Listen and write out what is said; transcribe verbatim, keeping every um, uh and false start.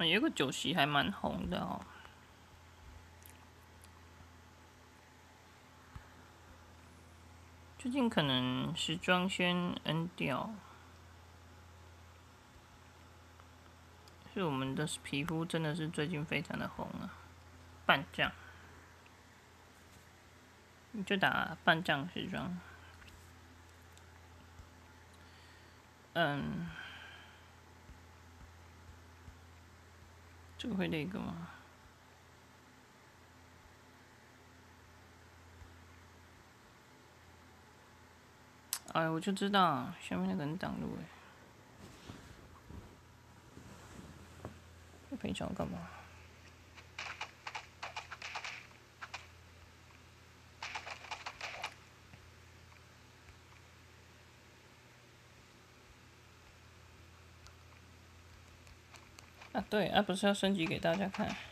有一个酒席还蛮红的哦。最近可能时装先 N 掉，是我们的皮肤真的是最近非常的红啊。半酱，你就打半酱时装。嗯，这个会那个吗？哎，我就知道下面那个人挡路哎。平常干嘛？啊，对，啊，不是要升级给大家看。